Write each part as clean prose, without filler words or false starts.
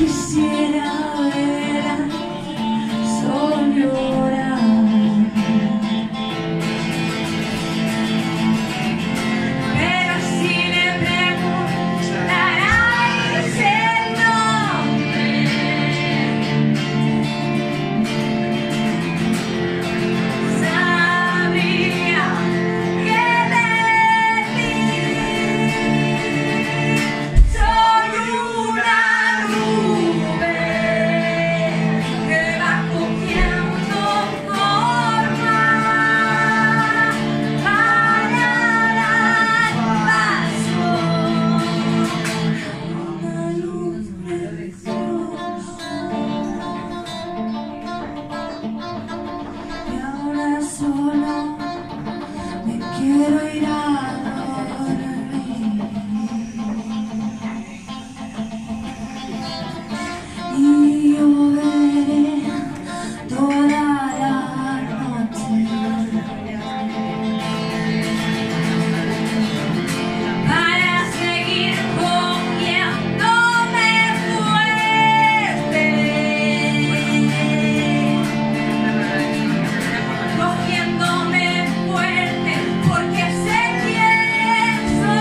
Quisiera ver al sol llorar, pero si le preguntara ese nombre, sabría que de ti soy una nube que va cogiendo forma para dar paso a una luz preciosa. Y ahora solo me quiero ir a dormir. Y lloveré toda la noche para seguir cogiéndome fuerte, cogiéndome fuerte, porque sé quién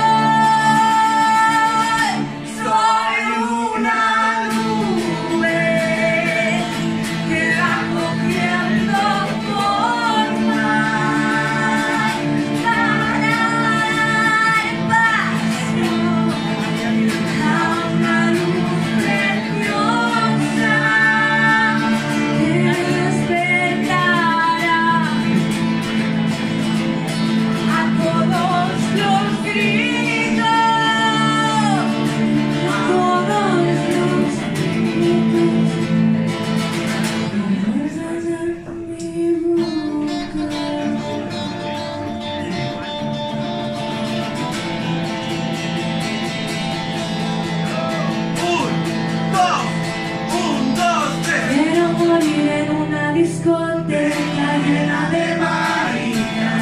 soy. Soy una nube que va cogiendo forma para dar paso a una luz preciosa que despertará a todos los gritos, a todos los gritos. Fuerzas en mi boca. Un, dos, tres. Quiero morir en una discoteca llena de María.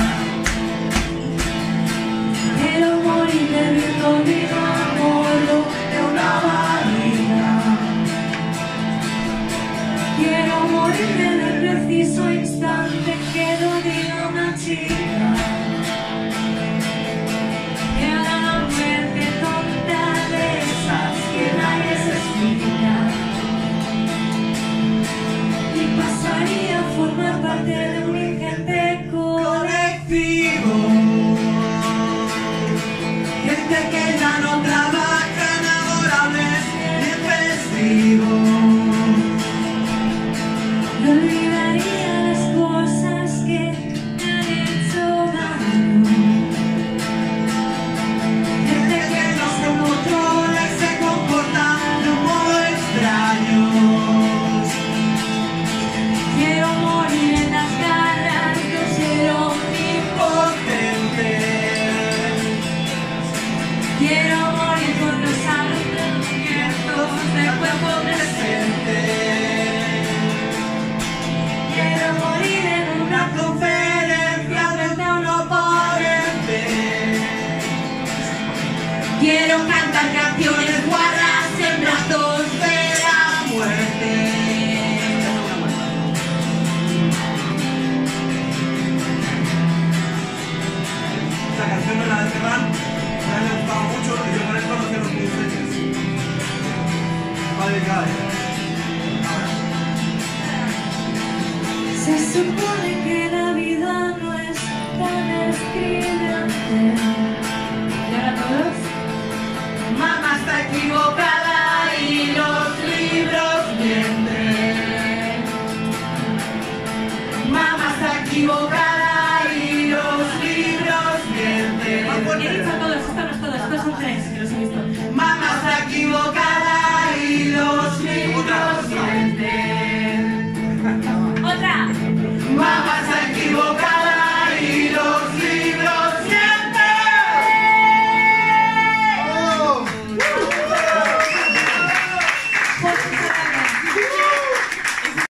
Quiero morir bebiendo vino a bordo de una barriga. Quiero morir en el preciso instante que lo diga una chica. Quiero la muerte tonta de esas que nadie se explica. Y pasaría a formar parte de un ingente colectivo. Gente que ya no trabaja en laborables ni en festivos. Y olvidaría las cosas que me han hecho daño. Gente que no se controla y se comporta de un modo extraño. Quiero morir en las garras de un ser omnipotente. Quiero morir con los abiertos del cuerpo presente. Quiero morir en una conferencia frente a un oponente. Quiero cantar canciones guarras en brazos de la muerte. Esta canción me la de Ferran, me ha gustado mucho y yo con esto no quiero que ustedes. Va dedicada a ella. Se supone que la vida no es tan estridente.